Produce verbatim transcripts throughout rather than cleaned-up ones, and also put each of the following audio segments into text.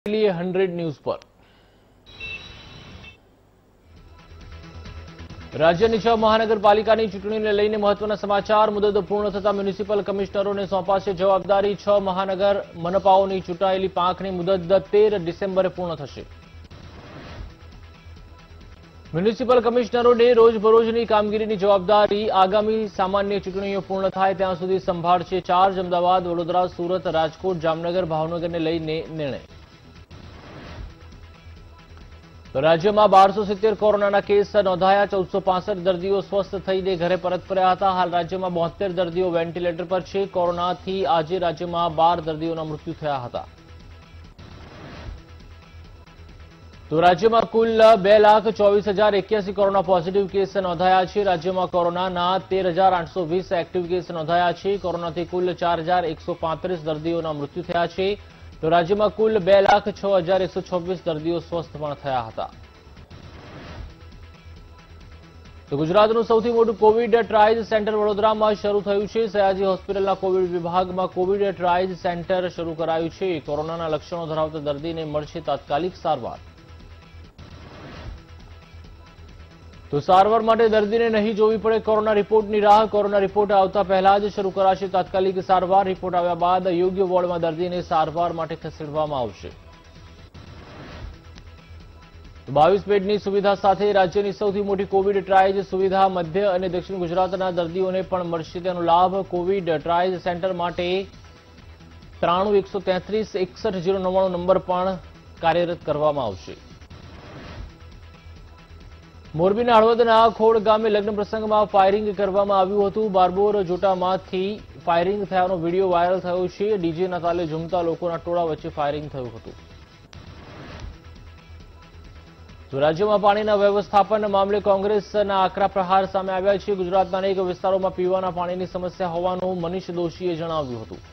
लिए hundred news पर રાજ્યની છ મહાનગરપાલિકાની ચૂંટણીને લઈને મહત્વના સમાચાર। મુદત પૂર્ણ થતા મ્યુનિસિપલ કમિશનરોને સોંપાશે જવાબદારી। છ મહાનગર મનપાઓની ચૂંટાયેલી પાંખની મુદત તેર ડિસેમ્બરે પૂર્ણ થશે। મ્યુનિસિપલ કમિશનરોને રોજબરોજની કામગીરીની જવાબદારી આગામી સામાન્ય ચૂંટણીઓ પૂર્ણ થાય ત્યાં સુધી સંભાળશે ચાર્જ। અમદાવાદ, વડોદરા, સુરત, રાજકોટ, જામનગર, ભાવનગરને લઈને નિર્ણય। तो राज्य में बार सौ सित्तेर कोरोना केस नोंधाया। चौदह सौ पांसठ दर्दियों स्वस्थ थईने घरे परत फर्या हता। हाल राज्य में बोतेर दर्दियों वेन्टिलेटर पर छे। कोरोना थी आज राज्य में बार दर्दियों मृत्यु थया हता। तो राज्य में कुल बे लाख चौवीस हजार एक्यासी कोरोना पॉजिटिव केस नोंधाया है। राज्य में कोरोना तेर हजार आठ सौ वीस एक्टिव केस नोंधाया है। कोरोना थी कुल चार हजार एक सौ पैंतीस दर्दियों मृत्यु थया है। तो राज्य में कुल बे लाख छ हजार एक सौ छब्बीस दर्दियों स्वस्थ पण थया हता। तो गुजरातનું સૌથી મોટું કોવિડ ટ્રાયલ સેન્ટર વડોદરામાં શરૂ થયું છે। સયાજી હોસ્પિટલના કોવિડ વિભાગમાં કોવિડ ટ્રાયલ સેન્ટર શરૂ કરાયું છે। કોરોનાના લક્ષણો ધરાવતા દર્દીને મળશે તાત્કાલિક સારવાર। तो सारवार माटे दर्दीने नहीं जोवी पड़े कोरोना रिपोर्टनी राह। कोरोना रिपोर्ट आवता पहला ज शरू कराशे तात्कालिक सारवार। रिपोर्ट आव्या बाद योग्य वोर्डमां दर्दीने सारवार माटे खसेडवामां आवशे। तो बावीस बेडनी सुविधा साथे राज्यनी सौथी मोटी कोविड ट्रायल सुविधा मध्य अने दक्षिण गुजरातना दर्दीओने पण मळशे तेनो लाभ। कोविड ट्रायल सेंटर माटे ત્રાણું એક સો તેત્રીસ એકસઠ જીરો નવ્વાણું નંબર પણ કાર્યરત કરવામાં આવશે। મોરબીના હળવદના ખોડ ગામે લગ્ન પ્રસંગમાં ફાયરિંગ કરવામાં આવ્યું હતું। બારબોર જોટામાંથી ફાયરિંગ થયાનો વિડીયો વાયરલ થયો છે। ડીજેના તાલે ઝૂમતા લોકોના ટોળા વચ્ચે ફાયરિંગ થયું હતું। તો રાજ્યમાં પાણીના વ્યવસ્થાપન મામલે કોંગ્રેસના આકરા પ્રહાર સામે આવ્યા છે। ગુજરાતના અનેક વિસ્તારોમાં પીવાના પાણીની સમસ્યા હોવાનું મનીષ દોશીએ જણાવ્યું હતું।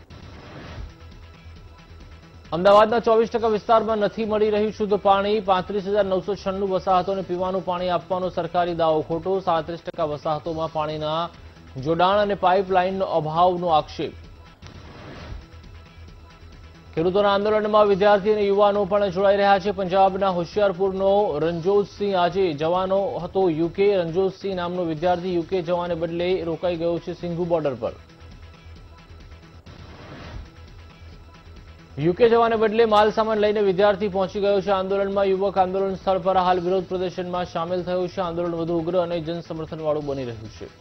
અમદાવાદના ચોવીસ ટકા વિસ્તારમાં નથી મળી રહ્યું શુદ્ધ પાણી। પાંત્રીસ હજાર નવસો છન્નું વસાહતોને પીવાનું પાણી આપવાનો સરકારી દાવો ખોટો। સાડત્રીસ ટકા વસાહતોમાં પાણીના જોડાણ અને પાઇપલાઇનનો અભાવનો આક્ષેપ। ખેડૂતોના આંદોલનમાં વિદ્યાર્થી અને યુવાનો પણ જોડાઈ રહ્યા છે। પંજાબના હોશિયારપુરનો રણજોતસિંહ આજે જવાનો હતો યુકે। રણજોતસિંહ નામનો વિદ્યાર્થી યુકે જવાને બદલે રોકાઈ ગયો છે સિંઘુ બોર્ડર પર। યુકે જવાને બદલે માલ સામાન લઈને વિદ્યાર્થી પહોંચી ગયો છે। આંદોલનમાં યુવક આંદોલન સ્થળ પર હાલ વિરોધ પ્રદર્શનમાં સામેલ થયો છે। આંદોલન વધુ ઉગ્ર અને જનસમર્થનવાળું બની રહ્યું છે।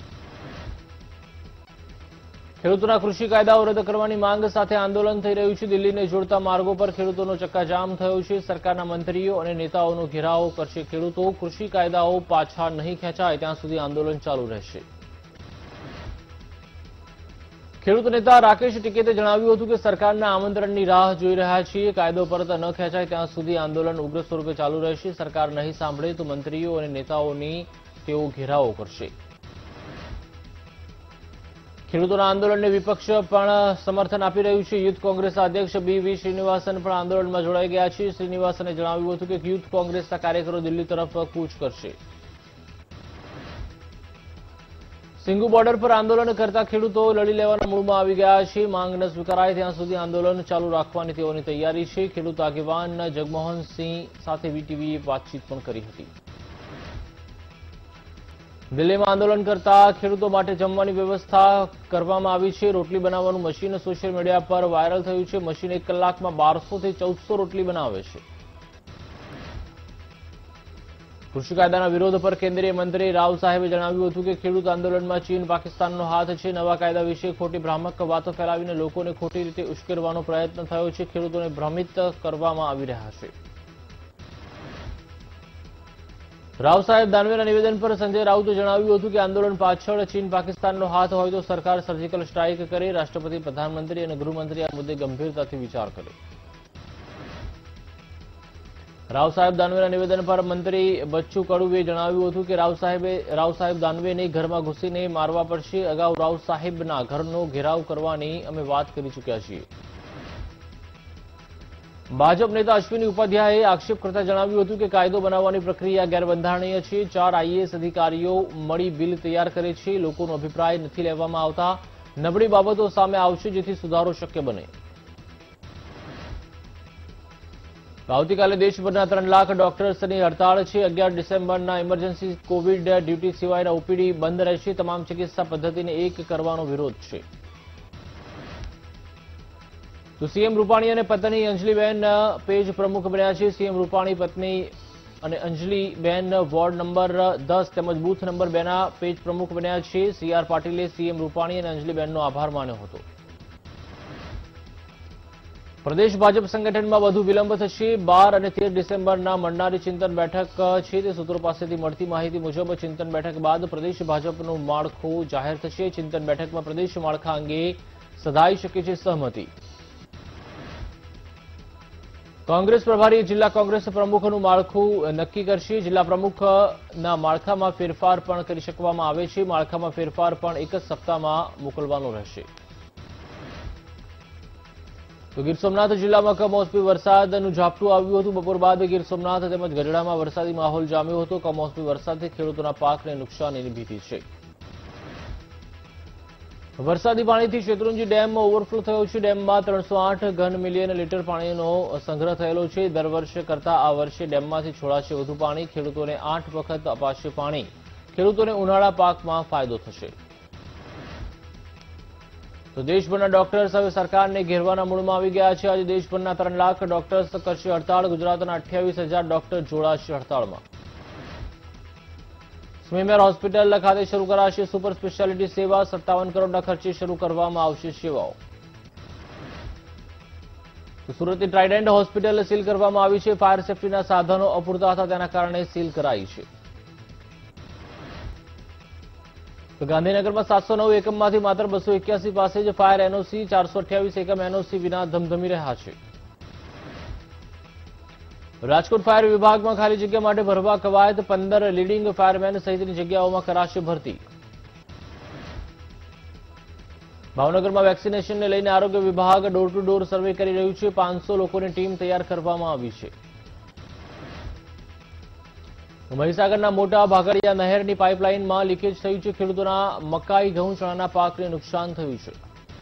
ખેડૂતોના કૃષિ કાયદાઓ રદ કરવાની માંગ સાથે આંદોલન થઈ રહ્યું છે। દિલ્હીને જોડતા માર્ગો પર ખેડૂતોનો ચક્કાજામ થયો છે। સરકારના મંત્રીઓ અને નેતાઓનો ઘેરાવ કરશે ખેડૂતો। કૃષિ કાયદાઓ પાછા નહીં ખેંચાય ત્યાં સુધી આંદોલન ચાલુ રહેશે। ખેડૂત નેતા રાકેશ ટિકૈતે જણાવ્યું હતું કે સરકારના આમંત્રણની રાહ જોઈ રહ્યા છીએ। કાયદો પરત ન ખેંચાય ત્યાં સુધી આંદોલન ઉગ્ર સ્વરૂપે ચાલુ રહેશે। સરકાર નહીં સાંભળે તો મંત્રીઓ અને નેતાઓની તેઓ ઘેરાવો કરશે। ખેડૂતોના આંદોલનને વિપક્ષ પણ સમર્થન આપી રહ્યું છે। યુથ કોંગ્રેસના અધ્યક્ષ બી વી શ્રીનિવાસન પણ આંદોલનમાં જોડાઈ ગયા છે। શ્રીનિવાસને જણાવ્યું હતું કે યુથ કોંગ્રેસના કાર્યકરો દિલ્હી તરફ કૂચ કરશે। સિંઘુ બોર્ડર પર આંદોલન કરતા ખેડૂતો લડી લેવાના મૂડમાં આવી ગયા છે। માંગ ન સ્વીકારાય ત્યાં સુધી આંદોલન ચાલુ રાખવાની તેઓની તૈયારી છે। ખેડૂત આગેવાન જગમોહનસિંહ સાથે વીટીવીએ વાતચીત પણ કરી હતી। દિલ્હીમાં આંદોલન કરતા ખેડૂતો માટે જમવાની વ્યવસ્થા કરવામાં આવી છે। રોટલી બનાવવાનું મશીન સોશિયલ મીડિયા પર વાયરલ થયું છે। મશીન એક કલાકમાં બારસો થી ચૌદસો રોટલી બનાવે છે। કૃષિ કાયદાના વિરોધ પર કેન્દ્રીય મંત્રી રાવ સાહેબે જણાવ્યું હતું કે ખેડૂત આંદોલનમાં ચીન પાકિસ્તાનનો હાથ છે। નવા કાયદા વિશે ખોટી ભ્રામક વાતો ફેલાવીને લોકોને ખોટી રીતે ઉશ્કેરવાનો પ્રયત્ન થયો છે। ખેડૂતોને ભ્રમિત કરવામાં આવી રહ્યા છે। રાવ સાહેબ દાનવેના નિવેદન પર સંજય રાઉતે જણાવ્યું હતું કે આંદોલન પાછળ ચીન પાકિસ્તાનનો હાથ હોય તો સરકાર સર્જિકલ સ્ટ્રાઇક કરે। રાષ્ટ્રપતિ, પ્રધાનમંત્રી અને ગૃહમંત્રી આ મુદ્દે ગંભીરતાથી વિચાર કરે। રાવ સાહેબ દાનવેના નિવેદન પર મંત્રી બચ્ચુ કડુએ જણાવ્યું હતું કે રાવ સાહેબે રાવ સાહેબ દાનવેને ઘરમાં ઘૂસીને મારવા પડશે। અગાઉ રાવ સાહેબના ઘરનો ઘેરાવ કરવાની અમે વાત કરી ચૂક્યા છીએ। ભાજપ નેતા અશ્વિની ઉપાધ્યાયે આક્ષેપ કરતા જણાવ્યું હતું કે કાયદો બનાવવાની પ્રક્રિયા ગેરબંધારણીય છે। ચાર આઈએએસ અધિકારીઓ મળી બિલ તૈયાર કરે છે। લોકોનો અભિપ્રાય નથી લેવામાં આવતા। નબળી બાબતો સામે આવશે જેથી સુધારો શક્ય બને। આવતીકાલે દેશભરના ત્રણ લાખ ડોક્ટર્સની હડતાળ છે. અગિયાર ડિસેમ્બરના ઇમરજન્સી કોવિડ ડ્યુટી સિવાયના ઓપીડી બંધ રહેશે. તમામ ચિકિત્સા પદ્ધતિને એક કરવાનો વિરોધ છે. તો સીએમ રૂપાણી અને પત્ની અંજલિબેન પેજ પ્રમુખ બન્યા છે. સીએમ રૂપાણી પત્ની અને અંજલિબેન વોર્ડ નંબર દસ તેમજ બૂથ નંબર બે ના પેજ પ્રમુખ બન્યા છે. સીઆર પાટીલે સીએમ રૂપાણી અને અંજલિબેનનો આભાર માન્યો હતો. પ્રદેશ ભાજપ સંગઠનમાં વધુ વિલંબ થશે. બાર અને તેર ડિસેમ્બરના મળનારી ચિંતન બેઠક છે તે સૂત્રો પાસેથી મળતી માહિતી મુજબ ચિંતન બેઠક બાદ પ્રદેશ ભાજપનું માળખું જાહેર થશે. ચિંતન બેઠકમાં પ્રદેશ માળખા અંગે સધાઈ શકે છે સહમતિ. કોંગ્રેસ પ્રભારી જિલ્લા કોંગ્રેસ પ્રમુખનું માળખું નક્કી કરશે. જિલ્લા પ્રમુખના માળખામાં ફેરફાર પણ કરી શકવામાં આવે છે. માળખામાં ફેરફાર પણ એક જ સપ્તાહમાં મોકલવાનો રહેશે. તો ગીર સોમનાથ જિલ્લામાં કમોસમી વરસાદનું ઝાપટું આવ્યું હતું. બપોર બાદ ગીર સોમનાથ તેમજ ગઢડામાં વરસાદી માહોલ જામ્યો હતો. કમોસમી વરસાદથી ખેડૂતોના પાકને નુકસાનીની ભીતિ છે. વરસાદી પાણીથી શેત્રુંજી ડેમ ઓવરફ્લો થયો છે. ડેમમાં ત્રણસો આઠ ઘન મિલિયન લીટર પાણીનો સંગ્રહ થયેલો છે. દર વર્ષે કરતા આ વર્ષે ડેમમાંથી છોડાશે વધુ પાણી. ખેડૂતોને આઠ વખત અપાશે પાણી. ખેડૂતોને ઉનાળા પાકમાં ફાયદો થશે. તો દેશભરના ડોક્ટર્સ હવે સરકારને ઘેરવાના મૂડમાં આવી ગયા છે. આજે દેશભરના ત્રણ લાખ ડોક્ટર્સ કરશે હડતાળ. ગુજરાતના અઠ્યાવીસ હજાર ડોક્ટર જોડાશે હડતાળમાં. સ્મીમેર હોસ્પિટલ ખાતે શરૂ કરાશે સુપર સ્પેશિયાલિટી સેવા. સત્તાવન કરોડના ખર્ચે શરૂ કરવામાં આવશે સેવાઓ. સુરતની ટ્રાઇડન્ટ હોસ્પિટલ સીલ કરવામાં આવી છે. ફાયર સેફટીના સાધનો અપૂરતા હતા તેના કારણે સીલ કરાઈ છે. તો ગાંધીનગરમાં સાતસો નવ એકમમાંથી માત્ર બસો એક્યાસી પાસે જ ફાયર એનઓસી. ચારસો અઠ્યાવીસ એકમ એનઓસી વિના ધમધમી રહ્યા છે. રાજકોટ ફાયર વિભાગમાં ખાલી જગ્યા માટે ભરવા કવાયત. પંદર લીડિંગ ફાયરમેન સહિતની જગ્યાઓમાં કરાશે ભરતી. ભાવનગરમાં વેક્સિનેશનને લઈને આરોગ્ય વિભાગ ડોર ટુ ડોર સર્વે કરી રહ્યું છે. પાંચસો લોકોની ટીમ તૈયાર કરવામાં આવી છે. મહીસાગરના મોટા ભાગડિયા નહેરની પાઇપલાઇનમાં લીકેજ થયું છે. ખેડૂતોના મકાઈ ઘઉં ચણાના પાકને નુકસાન થયું છે.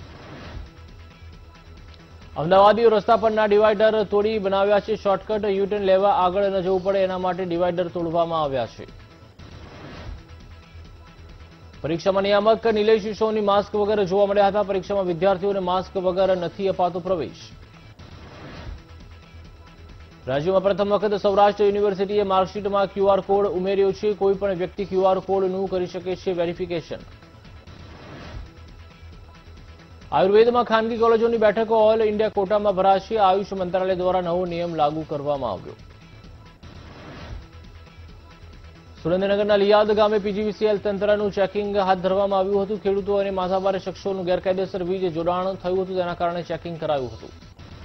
અમદાવાદીઓ રસ્તા પરના ડિવાઈડર તોડી બનાવ્યા છે. શોર્ટકટ યુટર્ન લેવા આગળ ન જવું પડે એના માટે ડિવાઈડર તોડવામાં આવ્યા છે. પરીક્ષામાં નિયામક નિલેશ સોની માસ્ક વગર જોવા મળ્યા હતા. પરીક્ષામાં વિદ્યાર્થીઓને માસ્ક વગર નથી અપાતો પ્રવેશ. રાજ્યમાં પ્રથમ વખત સૌરાષ્ટ્ર યુનિવર્સિટીએ માર્કશીટમાં ક્યુઆર કોડ ઉમેર્યો છે. કોઈપણ વ્યક્તિ ક્યુઆર કોડનું કરી શકે છે વેરિફિકેશન. આયુર્વેદમાં ખાનગી કોલેજોની બેઠકો ઓલ ઇન્ડિયા કોટામાં ભરાશે. આયુષ મંત્રાલય દ્વારા નવો નિયમ લાગુ કરવામાં આવ્યો. સુરેન્દ્રનગરના લિયાદ ગામે પીજીવીસીએલ તંત્રનું ચેકિંગ હાથ ધરવામાં આવ્યું હતું. ખેડૂતો અને માથાભારે શખ્સોનું ગેરકાયદેસર વીજ જોડાણ થયું હતું તેના કારણે ચેકિંગ કરાયું હતું.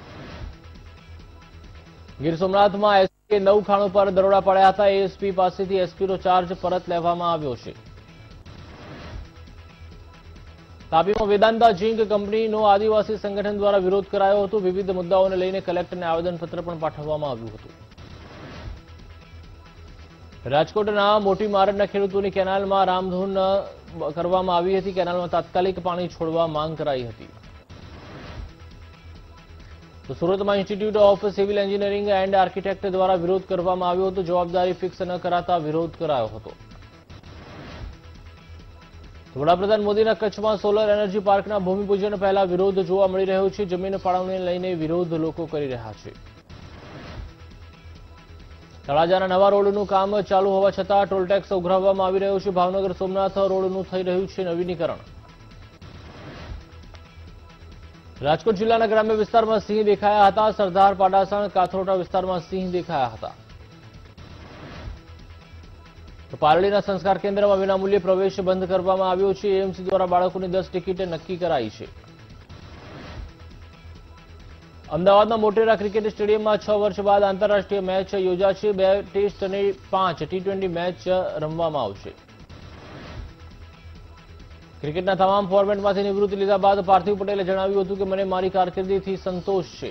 ગીર સોમનાથમાં એસપીએ નવ ખાણો પર દરોડા પાડ્યા હતા. એએસપી પાસેથી એસપીનો ચાર્જ પરત લેવામાં આવ્યો છે. તાપીમાં વેદાંતા ઝીંક કંપનીનો આદિવાસી સંગઠન દ્વારા વિરોધ કરાયો હતો. વિવિધ મુદ્દાઓને લઈને કલેક્ટરને આવેદનપત્ર પણ પાઠવવામાં આવ્યું હતું. રાજકોટના મોટી મારડના ખેડૂતોની કેનાલમાં રામધૂન કરવામાં આવી હતી. કેનાલમાં તાત્કાલિક પાણી છોડવા માંગ કરાઈ હતી. તો સુરતમાં institute of civil engineering and architect દ્વારા વિરોધ કરવામાં આવ્યો હતો. જવાબદારી ફિક્સ ન કરાતા વિરોધ કરાયો હતો. વડાપ્રધાન મોદીના કચ્છમાં સોલર એનર્જી પાર્કના ભૂમિપૂજન પહેલા વિરોધ જોવા મળી રહ્યો છે. જમીન ફાળવણીને લઈને વિરોધ લોકો કરી રહ્યા છે. તળાજાના નવા રોડનું કામ ચાલુ હોવા છતાં ટોલટેક્સ ઉઘરાવવામાં આવી રહ્યો છે. ભાવનગર સોમનાથ રોડનું થઈ રહ્યું છે નવીનીકરણ. રાજકોટ જિલ્લાના ગ્રામ્ય વિસ્તારમાં સિંહ દેખાયા હતા. સરદાર પાડાસણ કાથરોટા વિસ્તારમાં સિંહ દેખાયા હતા. તો પારડીના સંસ્કાર કેન્દ્રમાં વિનામૂલ્યે પ્રવેશ બંધ કરવામાં આવ્યો છે. એએમસી દ્વારા બાળકોની દસ ટિકિટ નક્કી કરાઈ છે. અમદાવાદના મોટેરા ક્રિકેટ સ્ટેડિયમમાં છ વર્ષ બાદ આંતરરાષ્ટ્રીય મેચ યોજાશે. બે ટેસ્ટ અને પાંચ ટી ટ્વેન્ટી મેચ રમવામાં આવશે. ક્રિકેટના તમામ ફોર્મેટમાંથી નિવૃત્તિ લીધા બાદ પાર્થિવ પટેલે જણાવ્યું હતું કે મને મારી કારકિર્દીથી સંતોષ છે.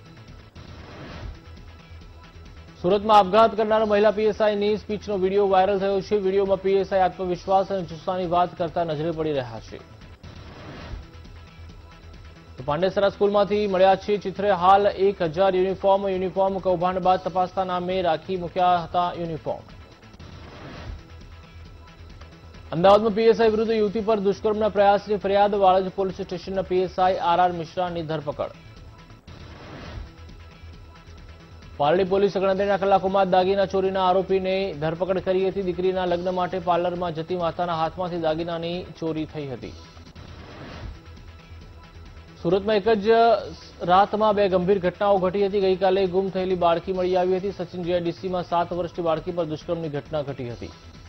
સુરતમાં આપઘાત કરનાર મહિલા પીએસઆઈની સ્પીચનો વિડીયો વાયરલ થયો છે. વિડીયોમાં પીએસઆઈ આત્મવિશ્વાસ અને જુસ્સાની વાત કરતા નજરે પડી રહ્યા છે. તો પાંડેસરા સ્કૂલમાંથી મળ્યા છે ચિત્રે હાલ એક હજાર યુનિફોર્મ યુનિફોર્મ કૌભાંડ બાદ તપાસના નામે રાખી મૂક્યા હતા યુનિફોર્મ। અમદાવાદમાં પીએસઆઈ વિરુદ્ધ યુવતી પર દુષ્કર્મના પ્રયાસની ફરિયાદ, વાળજ પોલીસ સ્ટેશનના પીએસઆઈ આર આર મિશ્રાની ધરપકડ। પાલડી પોલીસે ગણતરીના કલાકોમાં દાગીના ચોરીના આરોપીને ધરપકડ કરી હતી। દીકરીના લગ્ન માટે પાર્લરમાં જતી માતાના હાથમાંથી દાગીનાની ચોરી થઈ હતી। સુરતમાં એક જ રાતમાં બે ગંભીર ઘટનાઓ ઘટી હતી। ગઈકાલે ગુમ થયેલી બાળકી મળી આવી હતી। સચિન જીઆઈડીસીમાં સાત વર્ષની બાળકી પર દુષ્કર્મની ઘટના ઘટી હતી।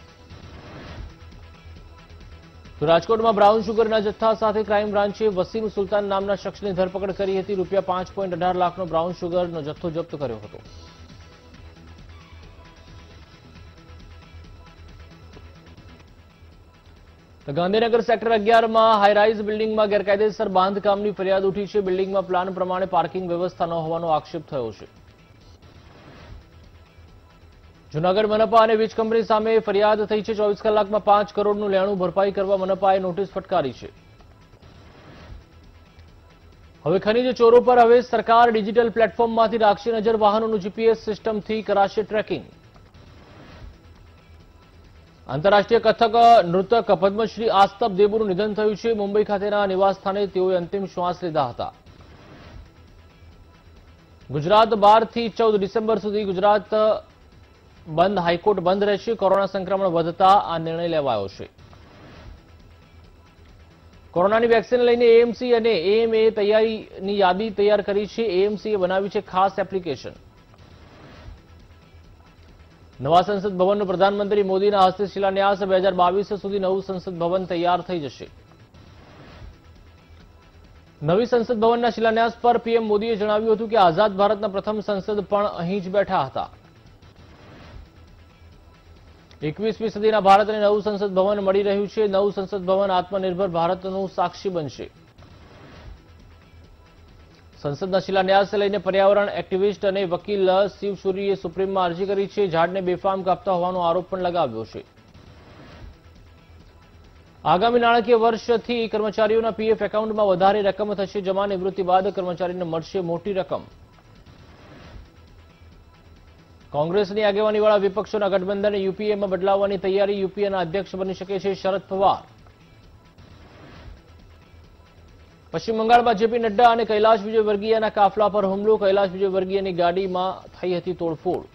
તો રાજકોટમાં બ્રાઉન શુગરના જથ્થા સાથે ક્રાઇમ બ્રાન્ચે વસીમ સુલતાન નામના શખ્સની ધરપકડ કરી હતી। રૂપિયા પાંચ પોઈન્ટ અઢાર લાખનો બ્રાઉન શુગરનો જથ્થો જપ્ત કર્યો હતો। ગાંધીનગર સેક્ટર અગિયારમાં હાઈરાઇઝ બિલ્ડિંગમાં ગેરકાયદેસર બાંધકામની ફરિયાદ ઉઠી છે। બિલ્ડિંગમાં પ્લાન પ્રમાણે પાર્કિંગ વ્યવસ્થા ન હોવાનો આક્ષેપ થયો છે। જૂનાગઢ મનપા અને વીજ કંપની સામે ફરિયાદ થઈ છે। ચોવીસ કલાકમાં પાંચ કરોડનું લેણું ભરપાઈ કરવા મનપાએ નોટિસ ફટકારી છે। હવે ખનીજ ચોરો પર હવે સરકાર ડિજિટલ પ્લેટફોર્મમાંથી રાખશે નજર। વાહનોનું જીપીએસ સિસ્ટમથી કરાશે ટ્રેકિંગ। આંતરરાષ્ટ્રીય કથક નૃતક પદ્મશ્રી આસ્તબ દેબુનું નિધન થયું છે। મુંબઈ ખાતેના નિવાસસ્થાને તેઓએ અંતિમ શ્વાસ લીધા હતા। ગુજરાત બાર થી ચૌદ ડિસેમ્બર સુધી ગુજરાત બંધ, હાઈકોર્ટ બંધ રહેશે। કોરોના સંક્રમણ વધતા આ નિર્ણય લેવાયો છે। કોરોનાની વેક્સિન લઈને એએમસી અને એએમએ તૈયારીની યાદી તૈયાર કરી છે। એએમસીએ બનાવી છે ખાસ એપ્લિકેશન। નવા સંસદ ભવનનો પ્રધાનમંત્રી મોદીના હસ્તે શિલાન્યાસ। બે હજાર બાવીસ સુધી નવું સંસદ ભવન તૈયાર થઈ જશે। નવી સંસદ ભવનના શિલાન્યાસ પર પીએમ મોદીએ જણાવ્યું હતું કે આઝાદ ભારતના પ્રથમ સંસદ પણ અહીં જ બેઠા હતા। એકવીસમી સદીના ભારતને નવું સંસદ ભવન મળી રહ્યું છે। નવું સંસદ ભવન આત્મનિર્ભર ભારતનું સાક્ષી બનશે। સંસદના શિલાન્યાસને લઈને પર્યાવરણ એક્ટિવિસ્ટ અને વકીલ શિવસુરીએ સુપ્રીમમાં અરજી કરી છે। ઝાડને બેફામ કાપતા હોવાનો આરોપ પણ લગાવ્યો છે। આગામી નાણાકીય વર્ષથી કર્મચારીઓના પીએફ એકાઉન્ટમાં વધારે રકમ થશે જમા। નિવૃત્તિ બાદ કર્મચારીને મળશે મોટી રકમ। કોંગ્રેસની આગેવાનીવાળા વિપક્ષોના ગઠબંધને યુપીએમાં બદલાવવાની તૈયારી। યુપીએના અધ્યક્ષ બની શકે છે શરદ પવાર। પશ્ચિમ બંગાળમાં જેપી નડ્ડા અને કૈલાશ વિજયવર્ગીયના કાફલા પર હુમલો। કૈલાશ વિજયવર્ગીયની ગાડીમાં થઈ હતી તોડફોડ।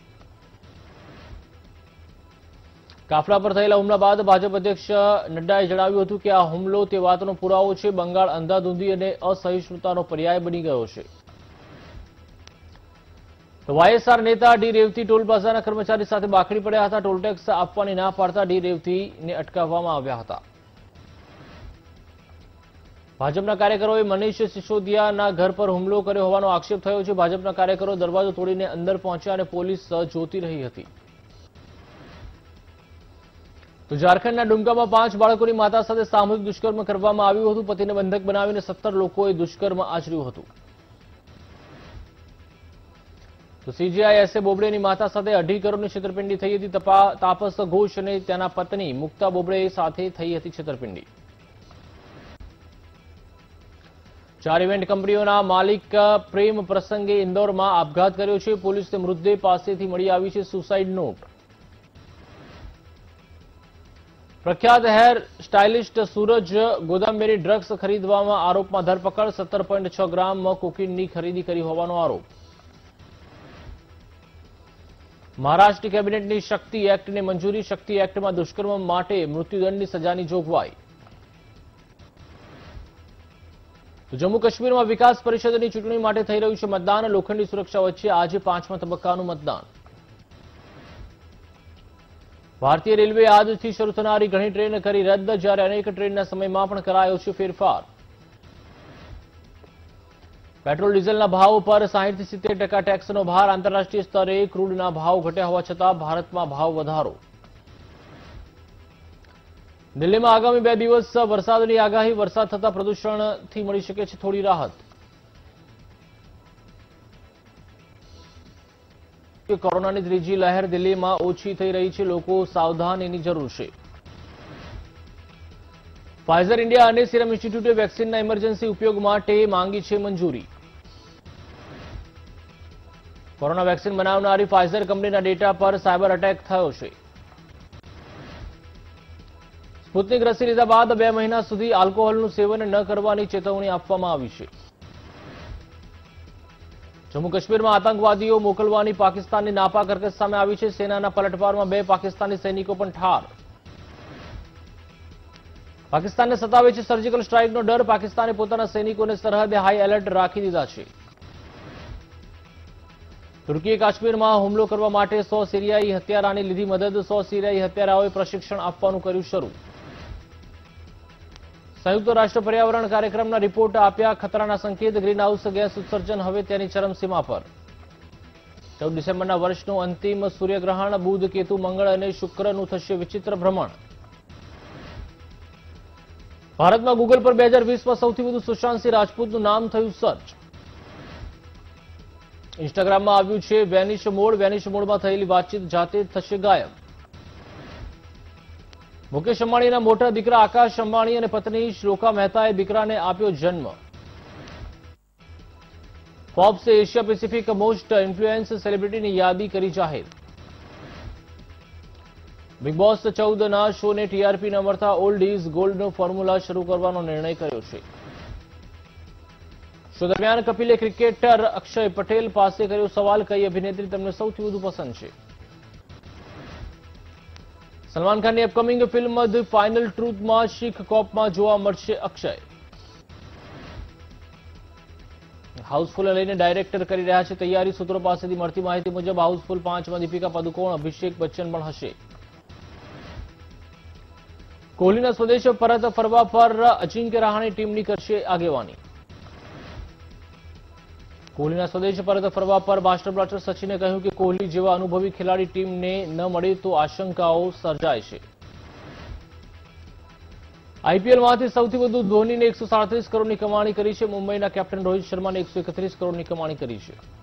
કાફલા પર થયેલા હુમલા બાદ ભાજપ અધ્યક્ષ નડ્ડાએ જણાવ્યું હતું કે આ હુમલો તે વાતનો પુરાવો છે। બંગાળ અંધાધૂંધી અને અસહિષ્ણુતાનો પર્યાય બની ગયો છે। તો વાયએસઆર નેતા ડી રેવતી ટોલ પ્લાઝાના કર્મચારી સાથે બાખડી પડ્યા હતા। ટોલ ટેક્સ આપવાની ના પાડતા ડી રેવતીને અટકાવવામાં આવ્યા હતા। ભાજપના કાર્યકરોએ મનીષ સિસોદિયાના ઘર પર હુમલો કર્યો હોવાનો આક્ષેપ થયો છે। ભાજપના કાર્યકરો દરવાજો તોડીને અંદર પહોંચ્યા અને પોલીસ જોતી રહી હતી। તો ઝારખંડના ડુમકામાં પાંચ બાળકોની માતા સાથે સામૂહિક દુષ્કર્મ કરવામાં આવ્યું હતું। પતિને બંધક બનાવીને સત્તર લોકોએ દુષ્કર્મ આચર્યું હતું। તો સીજીઆઈ એસે બોબડેની માતા સાથે અઢી કરોડની છેતરપિંડી થઈ હતી। તાપસ ઘોષ અને તેના પત્ની મુક્તા બોબડે સાથે થઈ હતી છેતરપિંડી। ચાર ઇવેન્ટ કંપનીઓના માલિક પ્રેમ પ્રસંગે ઇન્દોરમાં આપઘાત કર્યો છે। પોલીસે મૃતદેહ પાસેથી મળી આવી છે સુસાઇડ નોટ। પ્રખ્યાત હેર સ્ટાઇલિસ્ટ સૂરજ ગોદામ્બેની ડ્રગ્સ ખરીદવામાં આરોપમાં ધરપકડ। સત્તર પોઈન્ટ છ ગ્રામ કોકીનની ખરીદી કરી હોવાનો આરોપ। મહારાષ્ટ્ર કેબિનેટની શક્તિ એક્ટને મંજૂરી। શક્તિ એક્ટમાં દુષ્કર્મ માટે મૃત્યુદંડની સજાની જોગવાઈ। તો જમ્મુ કાશ્મીરમાં વિકાસ પરિષદની ચૂંટણી માટે થઈ રહ્યું છે મતદાન। લોખંડી સુરક્ષા વચ્ચે આજે પાંચમા તબક્કાનું મતદાન। ભારતીય રેલવે આજથી શરૂ થનારી ઘણી ટ્રેન કરી રદ, જ્યારે અનેક ટ્રેનના સમયમાં પણ કરાયો છે ફેરફાર। પેટ્રોલ ડીઝલના ભાવ પર સાહીઠ થી સિત્તેર ટકા ટેક્સનો ભાર। આંતરરાષ્ટ્રીય સ્તરે ક્રૂડના ભાવ ઘટ્યા હોવા છતાં ભારતમાં ભાવ વધારો। દિલ્હીમાં આગામી બે દિવસ વરસાદની આગાહી। વરસાદ થતા પ્રદૂષણથી મળી શકે છે થોડી રાહત। કોરોનાની ત્રીજી લહેર દિલ્હીમાં ઓછી થઈ રહી છે। લોકો સાવધાનીની જરૂર છે। ફાઇઝર ઇન્ડિયા અને સિરમ ઇન્સ્ટિટ્યૂટે વેક્સિનના ઇમરજન્સી ઉપયોગ માટે માંગી છે મંજૂરી. કોરોના વેક્સિન બનાવનારી ફાઇઝર કંપનીના ડેટા પર સાયબર અટેક થયો છે. સ્પુતનિક રસી લીધા બાદ બે મહિના સુધી આલ્કોહોલનું સેવન ન કરવાની ચેતવણી આપવામાં આવી છે. જમ્મુ કાશ્મીરમાં આતંકવાદીઓ મોકલવાની પાકિસ્તાનની નાપાક હરકત સામે આવી છે. સેનાના પલટવારમાં બે પાકિસ્તાની સૈનિકો પણ ઠાર. પાકિસ્તાનને સતાવે છે સર્જિકલ સ્ટ્રાઇકનો ડર. પાકિસ્તાને પોતાના સૈનિકોને સરહદે હાઈ એલર્ટ રાખી દીધા છે. તુર્કીએ કાશ્મીરમાં હુમલો કરવા માટે સો સિરિયાઈ હત્યારાની લીધી મદદ. સો સિરિયાઈ હત્યારાઓએ પ્રશિક્ષણ આપવાનું કર્યું શરૂ. સંયુક્ત રાષ્ટ્ર પર્યાવરણ કાર્યક્રમના રિપોર્ટ આપ્યા ખતરાના સંકેત. ગ્રીનહાઉસ ગેસ ઉત્સર્જન હવે તેની ચરમસીમા પર. ચૌદ ડિસેમ્બરના વર્ષનું અંતિમ સૂર્યગ્રહણ. બુધ, કેતુ, મંગળ અને શુક્રનું થશે વિચિત્ર ભ્રમણ. ભારતમાં ગૂગલ પર બે હજાર વીસમાં સૌથી વધુ સુશાંતસિંહ રાજપૂતનું નામ થયું સર્ચ. ઇન્સ્ટાગ્રામમાં આવ્યું છે વેનિશ મોડ. વેનિશ મોડમાં થયેલી વાતચીત જાતે થશે ગાયબ. મુકેશ અંબાણીના મોટા દીકરા આકાશ અંબાણી અને પત્ની શ્લોકા મહેતાએ દીકરાને આપ્યો જન્મ. ફોર્બ્સે એશિયા પેસિફિક મોસ્ટ ઇન્ફ્લુએન્સ સેલિબ્રિટીની યાદી કરી જાહેર. બિગ બોસ ચૌદના શોને ટીઆરપી ન મળતા ઓલ્ડ ઇઝ ગોલ્ડનો ફોર્મ્યુલા શરૂ કરવાનો નિર્ણય કર્યો છે. શો દરમિયાન કપિલે ક્રિકેટર અક્ષય પટેલ પાસે કર્યો સવાલ, કઈ અભિનેત્રી તમને સૌથી વધુ પસંદ છે? સલમાન ખાનની અપકમિંગ ફિલ્મ ધ ફાઇનલ ટ્રુથમાં શીખ કોપમાં જોવા મળશે અક્ષય. હાઉસફુલ લઈને ડાયરેક્ટર કરી રહ્યા છે તૈયારી. સૂત્રો પાસેથી મળતી માહિતી મુજબ હાઉસફુલ પાંચમાં દીપિકા પાદુકોણ, અભિષેક બચ્ચન પણ હશે. કોહલીના સ્વદેશ પરત ફરવા પર અજિંક્ય રહાણે ટીમની કરશે આગેવાની. કોહલીના સ્વદેશ પરત ફરવા પર માસ્ટર બ્લાસ્ટર સચિને કહ્યું કે કોહલી જેવા અનુભવી ખેલાડી ટીમને ન મળે તો આશંકાઓ સર્જાય છે. આઈપીએલમાંથી સૌથી વધુ ધોનીને એકસો સાડત્રીસ કરોડની કમાણી કરી છે. મુંબઈના કેપ્ટન રોહિત શર્માને એકસો એકત્રીસ કરોડની કમાણી કરી છે.